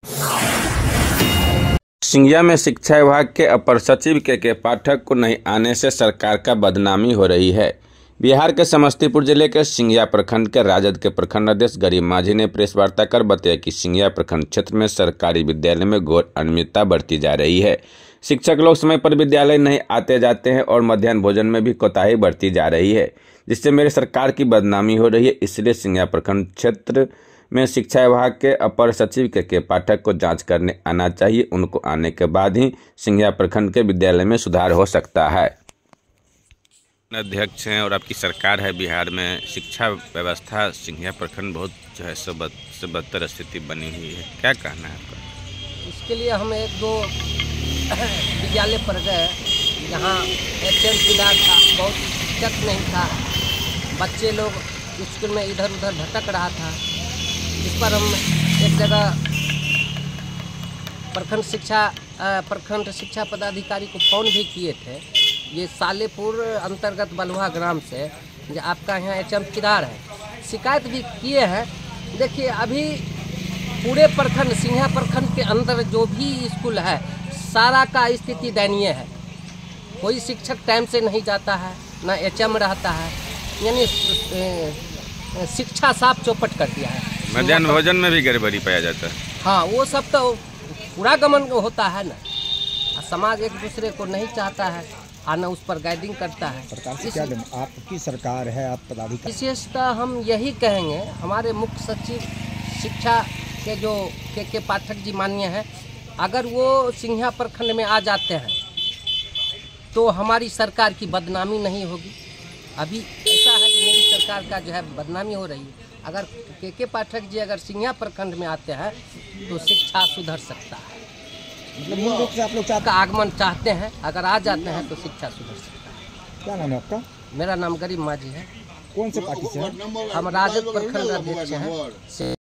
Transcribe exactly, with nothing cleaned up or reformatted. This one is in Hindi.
सिंघिया में शिक्षा विभाग के अपर सचिव के के पाठक को नहीं आने से सरकार का बदनामी हो रही है। बिहार के समस्तीपुर जिले के सिंघिया प्रखंड के राजद के प्रखंड अध्यक्ष गरीब माझी ने प्रेस वार्ता कर बताया कि सिंघिया प्रखंड क्षेत्र में सरकारी विद्यालय में घोर अनियमितता बढ़ती जा रही है। शिक्षक लोग समय पर विद्यालय नहीं आते जाते हैं और मध्याह्न भोजन में भी कोताही बढ़ती जा रही है, जिससे मेरी सरकार की बदनामी हो रही है। इसलिए सिंघिया प्रखंड क्षेत्र में शिक्षा विभाग के अपर सचिव के के पाठक को जांच करने आना चाहिए। उनको आने के बाद ही सिंघिया प्रखंड के विद्यालय में सुधार हो सकता है। अध्यक्ष हैं और आपकी सरकार है बिहार में, शिक्षा व्यवस्था सिंघिया प्रखंड बहुत जो है सो बद से बदतर स्थिति बनी हुई है, क्या कहना है आपका? इसके लिए हम एक दो विद्यालय पर गए, यहाँ एच एम सुधार था, बहुत शिक्षक नहीं था, बच्चे लोग स्कूल में इधर उधर भटक रहा था, जिस पर हम एक जगह प्रखंड शिक्षा प्रखंड शिक्षा पदाधिकारी को फ़ोन भी किए थे। ये सालेपुर अंतर्गत बलुआ ग्राम से जो आपका यहाँ एच एम किदार है, शिकायत भी किए हैं। देखिए अभी पूरे प्रखंड सिंघिया प्रखंड के अंदर जो भी स्कूल है सारा का स्थिति दयनीय है। कोई शिक्षक टाइम से नहीं जाता है, ना एच एम रहता है, यानी शिक्षा साफ चौपट कर दिया है। मध्याह्न भोजन में भी गड़बड़ी पाया जाता है। हाँ, वो सब तो पूरा गमन होता है ना। समाज एक दूसरे को नहीं चाहता है आना, उस पर गाइडिंग करता है। सरकार से क्या आपकी सरकार है, आप पदाधिकारी? विशेषतः हम यही कहेंगे, हमारे मुख्य सचिव शिक्षा के जो के के पाठक जी माननीय हैं, अगर वो सिंघिया प्रखंड में आ जाते हैं तो हमारी सरकार की बदनामी नहीं होगी। अभी ऐसा है कि मेरी सरकार का जो है बदनामी हो रही है। अगर के के पाठक जी अगर सिंघिया प्रखंड में आते हैं तो शिक्षा सुधर सकता है। मतलब मूल रूप से आप लोग चाहते का आगमन चाहते हैं, अगर आ जाते हैं तो शिक्षा सुधर सकता है। क्या नाम है आपका? मेरा नाम गरीब माझी है। कौन से पार्टी से है? हम राजद प्रखंड अध्यक्ष हैं।